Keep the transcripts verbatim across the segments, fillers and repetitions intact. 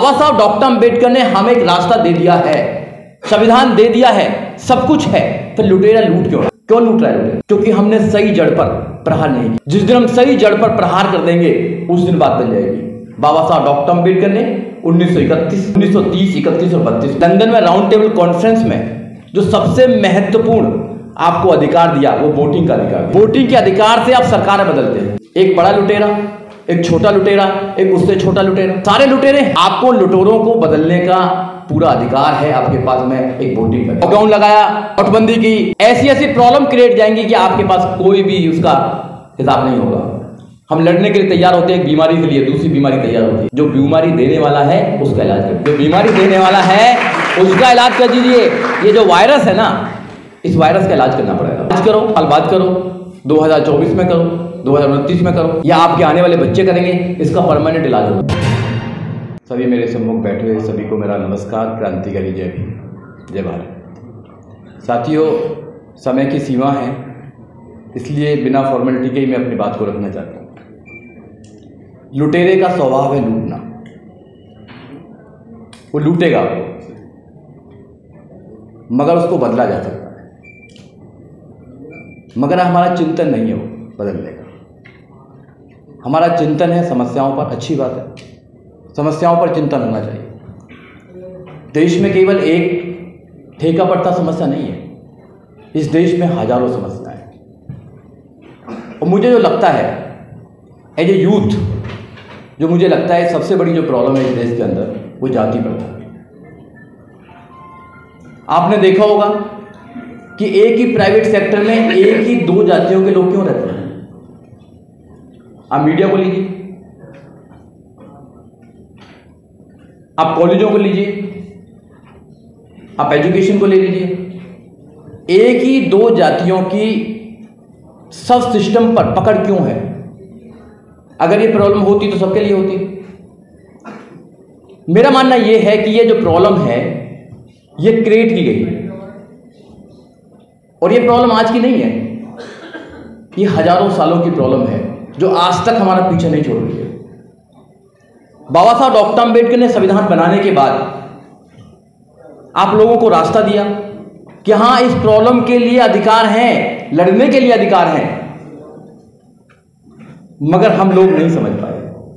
बाबा साहब डॉक्टर अंबेडकर ने हमें एक रास्ता दे दिया है, संविधान दे दिया है, सब कुछ है, फिर लुटेरा लूट क्यों क्यों लूट रहा है लुटेरा? क्योंकि हमने सही जड़ पर प्रहार नहीं किया। जिस दिन हम सही जड़ पर प्रहार कर देंगे उस दिन बात बन जाएगी। बाबा साहब डॉक्टर अंबेडकर ने उन्नीस सौ इकतीस, उन्नीस सौ तीस, इकतीस और बत्तीस लंदन में राउंड टेबल कॉन्फ्रेंस में जो सबसे महत्वपूर्ण आपको अधिकार दिया वो वोटिंग का अधिकार। वोटिंग के अधिकार से आप सरकारें बदलते हैं। एक बड़ा लुटेरा, एक छोटा लुटेरा, एक उससे छोटा लुटेरा, सारे लुटेरे। आपको लुटेरों को बदलने का पूरा अधिकार है आपके पास में एक वोटिंग का। लॉकडाउन लगाया, नोटबंदी की, ऐसी ऐसी प्रॉब्लम क्रिएट जाएंगी कि आपके पास कोई भी उसका हिसाब नहीं होगा। हम लड़ने के लिए तैयार होते हैं एक बीमारी के लिए, दूसरी बीमारी तैयार होती है। जो बीमारी देने वाला है उसका इलाज कर, जो बीमारी देने वाला है उसका इलाज कर दीजिए। ये जो वायरस है ना, इस वायरस का इलाज करना पड़ेगा। आज करो, कल बात करो, दो हज़ार चौबीस में करो, दो हज़ार उनतीस में करो, या आपके आने वाले बच्चे करेंगे, इसका परमानेंट इलाज होगा। सभी मेरे सम्मुख बैठे हुए सभी को मेरा नमस्कार, क्रांतिकारी जय भीम, जय भारत। साथियों, समय की सीमा है, इसलिए बिना फॉर्मेलिटी के ही मैं अपनी बात को रखना चाहता हूँ। लुटेरे का स्वभाव है लूटना, वो लूटेगा मगर उसको बदला जा सकता है, मगर हमारा चिंतन नहीं है वो बदलने का। हमारा चिंतन है समस्याओं पर। अच्छी बात है, समस्याओं पर चिंतन होना चाहिए। देश में केवल एक ठेका पड़ता समस्या नहीं है, इस देश में हजारों समस्याएं हैं। और मुझे जो लगता है एज ए यूथ, जो मुझे लगता है सबसे बड़ी जो प्रॉब्लम है इस देश के अंदर, वो जाति प्रथा। आपने देखा होगा कि एक ही प्राइवेट सेक्टर में एक ही दो जातियों के लोग क्यों रहते हैं। आप मीडिया को लीजिए, आप कॉलेजों को लीजिए, आप एजुकेशन को ले लीजिए, एक ही दो जातियों की सब सिस्टम पर पकड़ क्यों है? अगर ये प्रॉब्लम होती तो सबके लिए होती। मेरा मानना यह है कि ये जो प्रॉब्लम है ये क्रिएट की गई है, और ये प्रॉब्लम आज की नहीं है, ये हजारों सालों की प्रॉब्लम है जो आज तक हमारा पीछा नहीं छोड़ रही है। बाबा साहब डॉक्टर अंबेडकर ने संविधान बनाने के बाद आप लोगों को रास्ता दिया कि हां, इस प्रॉब्लम के लिए अधिकार हैं, लड़ने के लिए अधिकार हैं, मगर हम लोग नहीं समझ पाए।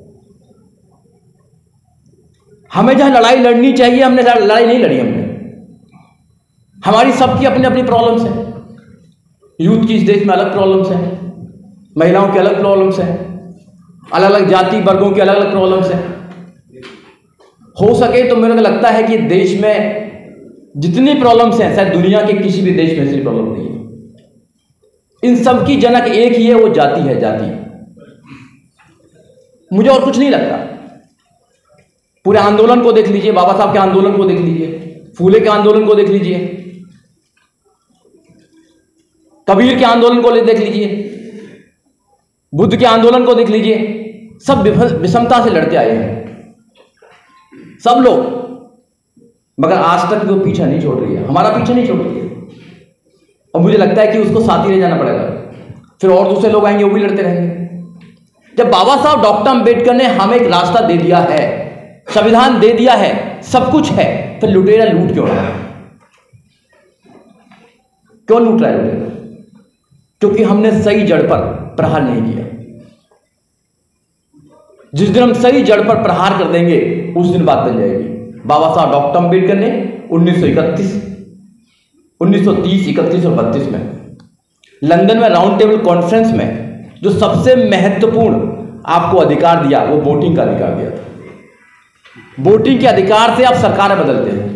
हमें जहां लड़ाई लड़नी चाहिए हमने लड़ाई नहीं लड़ी। हमने हमारी सबकी अपनी अपनी प्रॉब्लम्स हैं। यूथ की इस देश में अलग प्रॉब्लम्स हैं, महिलाओं की अलग प्रॉब्लम्स हैं, अलग अलग जाति वर्गों की अलग अलग प्रॉब्लम्स हैं। हो सके तो मेरे को लगता है कि देश में जितनी प्रॉब्लम्स हैं शायद दुनिया के किसी भी देश में ऐसी प्रॉब्लम नहीं है। इन सब की जनक एक ही है, वो जाति है, जाति। मुझे और कुछ नहीं लगता। पूरे आंदोलन को देख लीजिए, बाबा साहब के आंदोलन को देख लीजिए, फूले के आंदोलन को देख लीजिए, कबीर के आंदोलन को देख लीजिए, बुद्ध के आंदोलन को देख लीजिए। सब विषमता से लड़ते आए हैं सब लोग, मगर आज तक वो पीछा नहीं छोड़ रही है, हमारा पीछा नहीं छोड़ रही है। और मुझे लगता है कि उसको साथ ही ले जाना पड़ेगा, फिर और दूसरे लोग आएंगे वो भी लड़ते रहेंगे। जब बाबा साहब डॉक्टर अंबेडकर ने हमें एक रास्ता दे दिया है, संविधान दे दिया है, सब कुछ है, फिर लुटेरा लूट क्यों रहा है? क्यों लूट रहा है लुटेरा? क्योंकि हमने सही जड़ पर प्रहार नहीं किया। जिस दिन हम सही जड़ पर प्रहार कर देंगे उस दिन बात बन जाएगी। बाबा साहब डॉक्टर अंबेडकर ने उन्नीस सौ इकतीस, उन्नीस सौ तीस, इकतीस और बत्तीस में लंदन में राउंड टेबल कॉन्फ्रेंस में जो सबसे महत्वपूर्ण आपको अधिकार दिया वो वोटिंग का अधिकार दिया था। वोटिंग के अधिकार से आप सरकारें बदलते हैं।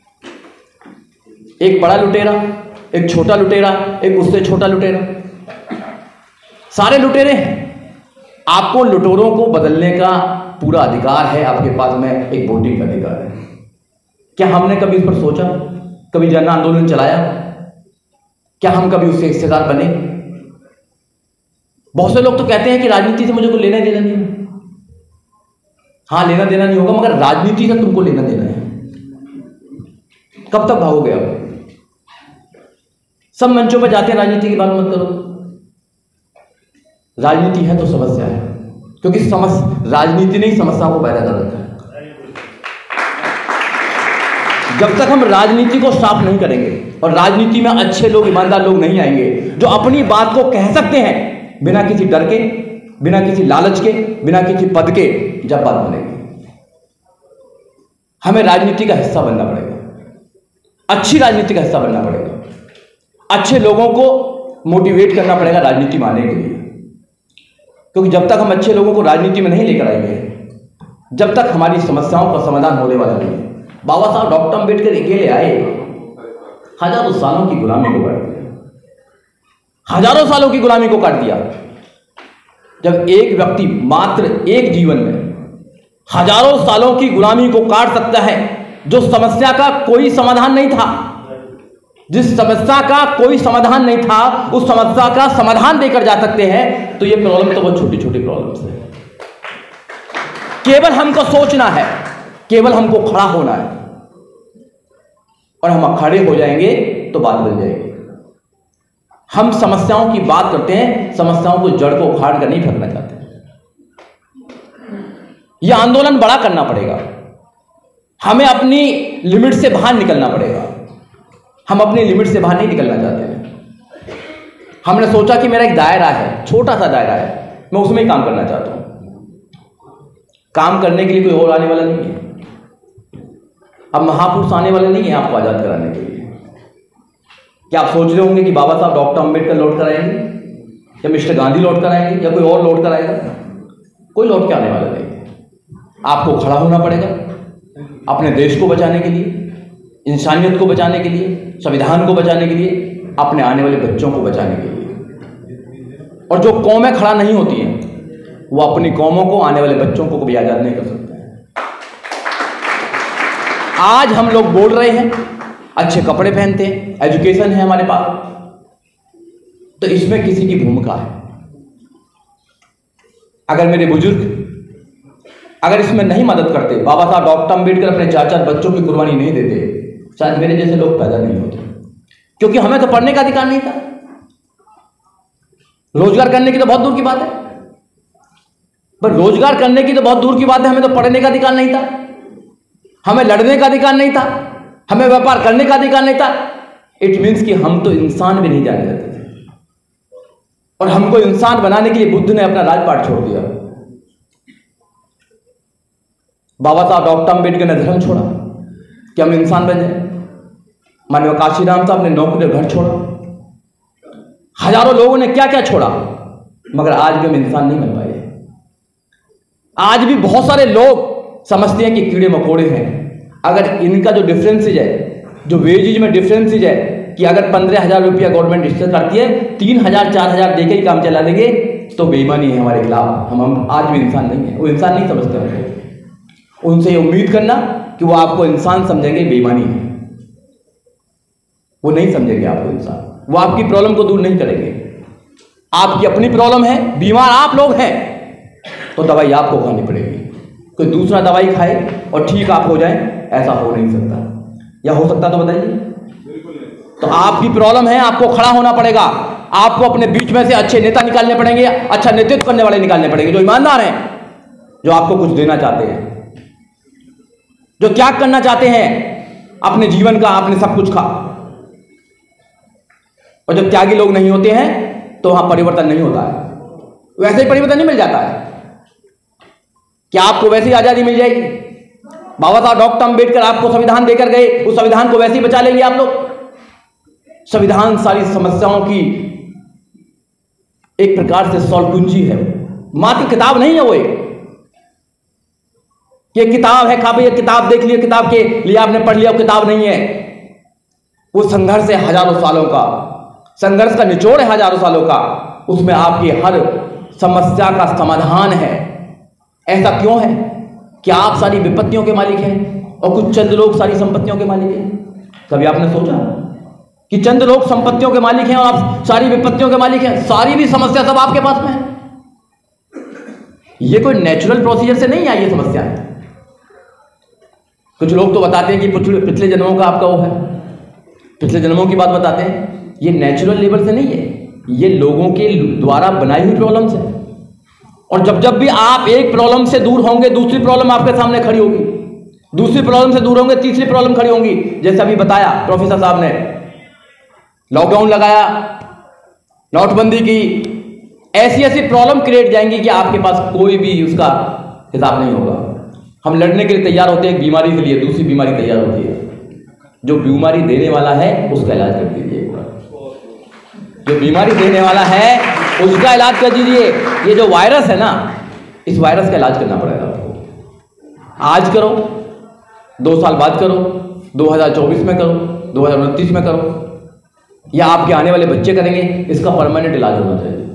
एक बड़ा लुटेरा, एक छोटा लुटेरा, एक उससे छोटा लुटेरा, सारे लुटेरे हैं। आपको लुटेरों को बदलने का पूरा अधिकार है आपके पास में एक वोटिंग का अधिकार है। क्या हमने कभी इस पर सोचा? कभी जन आंदोलन चलाया? क्या हम कभी उससे हिस्सेदार बने? बहुत से लोग तो कहते हैं कि राजनीति से मुझे कोई लेना देना नहीं है। हाँ, लेना देना नहीं होगा, मगर राजनीति से तुमको लेना देना है। कब तक भागोगे आप? सब मंचों पर जाते हैं, राजनीति की बात मत करो। राजनीति है तो समस्या है, क्योंकि समस्या राजनीति ने ही समस्याओं को पैदा कर रखा है। जब तक हम राजनीति को साफ नहीं करेंगे और राजनीति में अच्छे लोग, ईमानदार लोग नहीं आएंगे जो अपनी बात को कह सकते हैं बिना किसी डर के, बिना किसी लालच के, बिना किसी पद के, जब बात बनेगी। हमें राजनीति का हिस्सा बनना पड़ेगा, अच्छी राजनीति का हिस्सा बनना पड़ेगा, अच्छे लोगों को मोटिवेट करना पड़ेगा राजनीति में आने के लिए। क्योंकि जब तक हम अच्छे लोगों को राजनीति में नहीं लेकर आएंगे, जब तक हमारी समस्याओं का समाधान होने वाला नहीं है। बाबा साहब डॉक्टर अम्बेडकर अकेले आए, हजारों सालों की गुलामी को काट दिया, हजारों सालों की गुलामी को काट दिया। जब एक व्यक्ति मात्र एक जीवन में हजारों सालों की गुलामी को काट सकता है, जो समस्या का कोई समाधान नहीं था, जिस समस्या का कोई समाधान नहीं था, उस समस्या का समाधान देकर जा सकते हैं, तो ये प्रॉब्लम तो बहुत छोटी छोटी प्रॉब्लम्स है। केवल हमको सोचना है, केवल हमको खड़ा होना है, और हम खड़े हो जाएंगे तो बात बन जाएगी। हम समस्याओं की बात करते हैं, समस्याओं को जड़ को उखाड़ कर नहीं फेंकना चाहते। यह आंदोलन बड़ा करना पड़ेगा, हमें अपनी लिमिट से बाहर निकलना पड़ेगा। हम अपनी लिमिट से बाहर नहीं निकलना चाहते हैं। हमने सोचा कि मेरा एक दायरा है, छोटा सा दायरा है, मैं उसमें ही काम करना चाहता हूं। काम करने के लिए कोई और आने वाला नहीं है। अब महापुरुष आने वाले नहीं है आपको आजाद कराने के लिए। क्या आप सोच रहे होंगे कि बाबा साहब डॉक्टर अम्बेडकर लौट कर आएंगे, या मिस्टर गांधी लौट कर आएंगे, या कोई और लौट कर आएगा? कोई लौट के आने वाला नहीं है। आपको खड़ा होना पड़ेगा अपने देश को बचाने के लिए, इंसानियत को बचाने के लिए, संविधान को बचाने के लिए, अपने आने वाले बच्चों को बचाने के लिए। और जो कौमें खड़ा नहीं होती हैं, वो अपनी कौमों को, आने वाले बच्चों को भी आजाद नहीं कर सकते। आज हम लोग बोल रहे हैं, अच्छे कपड़े पहनते हैं, एजुकेशन है हमारे पास, तो इसमें किसी की भूमिका है। अगर मेरे बुजुर्ग अगर इसमें नहीं मदद करते, बाबा साहब डॉक्टर अम्बेडकर अपने चार चार बच्चों की कुर्बानी नहीं देते, शायद मेरे जैसे लोग पैदा नहीं होते। क्योंकि हमें तो पढ़ने का अधिकार नहीं था, रोजगार करने की तो बहुत दूर की बात है, पर रोजगार करने की तो बहुत दूर की बात है, हमें तो पढ़ने का अधिकार नहीं था, हमें लड़ने का अधिकार नहीं था, हमें व्यापार करने का अधिकार नहीं था। इट मीन्स कि हम तो इंसान भी नहीं जाने जाते थे, और हमको इंसान बनाने के लिए बुद्ध ने अपना राजपाट छोड़ दिया। बाबा साहब डॉक्टर अम्बेडकर ने धर्म छोड़ा कि हम इंसान बन जाए। मानव काशीराम साहब ने नौकरी घर छोड़ा। हजारों लोगों ने क्या क्या छोड़ा, मगर आज भी हम इंसान नहीं बन पाए। आज भी बहुत सारे लोग समझते हैं कि कीड़े मकोड़े हैं। अगर इनका जो डिफरेंसेज है, जो वेजेज में डिफरेंसेज है, कि अगर पंद्रह हजार रुपया गवर्नमेंट डिस्कस करती है, तीन हजार चार हजार देके ही काम चला देंगे, तो बेईमानी है हमारे खिलाफ। हम हम आज भी इंसान नहीं है, वो इंसान नहीं समझते हैं। उनसे ये उम्मीद करना कि वो आपको इंसान समझेंगे, बेईमानी है। वो नहीं समझेंगे आपको इंसान, वो आपकी प्रॉब्लम को दूर नहीं करेंगे। आपकी अपनी प्रॉब्लम है, बीमार आप लोग हैं, तो दवाई आपको खानी पड़ेगी। कोई दूसरा दवाई खाए और ठीक आप हो जाए, ऐसा हो नहीं सकता। या हो सकता तो बताइए। तो आपकी प्रॉब्लम है, आपको खड़ा होना पड़ेगा। आपको अपने बीच में से अच्छे नेता निकालने पड़ेंगे, अच्छा नेतृत्व करने वाले निकालने पड़ेंगे, जो ईमानदार हैं, जो आपको कुछ देना चाहते हैं, जो त्याग करना चाहते हैं अपने जीवन का, अपने सब कुछ का। और जब त्यागी लोग नहीं होते हैं तो वहां परिवर्तन नहीं होता है, वैसे ही परिवर्तन नहीं मिल जाता है। क्या आपको वैसे ही आजादी मिल जाएगी? बाबा साहब डॉक्टर अम्बेडकर आपको संविधान देकर गए, उस संविधान को वैसे ही बचा लेंगे आप लोग? संविधान सारी समस्याओं की एक प्रकार से सॉल्व कुंजी है, मात्र किताब नहीं है। वो एक ये किताब है, खा भाई ये किताब देख लिया, किताब के लिए आपने पढ़ लिया, किताब नहीं है। वो संघर्ष है हजारों सालों का, संघर्ष का निचोड़ है हजारों सालों का। उसमें आपकी हर समस्या का समाधान है। ऐसा क्यों है कि आप सारी विपत्तियों के मालिक हैं और कुछ चंद लोग सारी संपत्तियों के मालिक हैं? कभी आपने सोचा कि चंद लोग संपत्तियों के मालिक हैं और आप सारी विपत्तियों के मालिक हैं? सारी भी समस्या सब आपके पास में है। ये कोई नेचुरल प्रोसीजर से नहीं आई ये समस्या है। कुछ लोग तो बताते हैं कि पिछले जन्मों का आपका वो है, पिछले जन्मों की बात बताते हैं। ये नेचुरल लेवल से नहीं है, ये लोगों के द्वारा बनाई हुई प्रॉब्लम्स है। और जब जब भी आप एक प्रॉब्लम से दूर होंगे, दूसरी प्रॉब्लम आपके सामने खड़ी होगी। दूसरी प्रॉब्लम से दूर होंगे, तीसरी प्रॉब्लम खड़ी होंगी। जैसे अभी बताया प्रोफेसर साहब ने, लॉकडाउन लगाया, नोटबंदी की, ऐसी ऐसी प्रॉब्लम क्रिएट जाएंगी कि आपके पास कोई भी उसका हिसाब नहीं होगा। हम लड़ने के लिए तैयार होते हैं एक बीमारी के लिए, दूसरी बीमारी तैयार होती है। जो बीमारी देने वाला है उसका इलाज कर दीजिए एक बार, जो बीमारी देने वाला है उसका इलाज कर दीजिए। ये जो वायरस है ना, इस वायरस का इलाज करना पड़ेगा आपको। आज करो, दो साल बाद करो, दो हज़ार चौबीस में करो, दो हज़ार उनतीस में करो, या आपके आने वाले बच्चे करेंगे, इसका परमानेंट इलाज होना चाहिए।